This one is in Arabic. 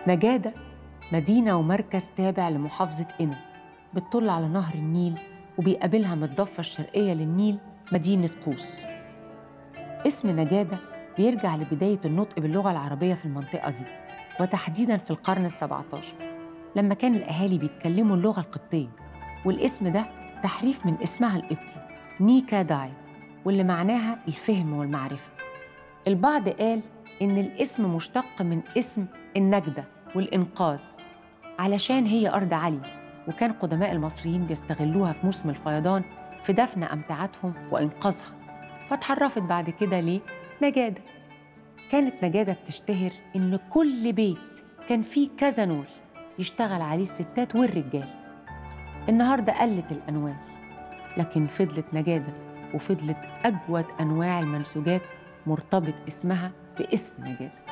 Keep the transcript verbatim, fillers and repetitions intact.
نجادة مدينة ومركز تابع لمحافظة قنا، بتطل على نهر النيل وبيقابلها من الضفة الشرقية للنيل مدينة قوس. اسم نجادة بيرجع لبداية النطق باللغة العربية في المنطقة دي، وتحديداً في القرن السابع عشر لما كان الأهالي بيتكلموا اللغة القبطية، والاسم ده تحريف من اسمها القبطي نيكا داي، واللي معناها الفهم والمعرفة. البعض قال إن الاسم مشتق من اسم النجدة والإنقاذ، علشان هي أرض عالية، وكان قدماء المصريين بيستغلوها في موسم الفيضان في دفن أمتعتهم وإنقاذها، فتحرفت بعد كده ليه نجادة. كانت نجادة بتشتهر إن كل بيت كان فيه كذا نول يشتغل عليه الستات والرجال. النهاردة قلت الأنواع، لكن فضلت نجادة، وفضلت أجود أنواع المنسوجات مرتبط اسمها باسم نجادة.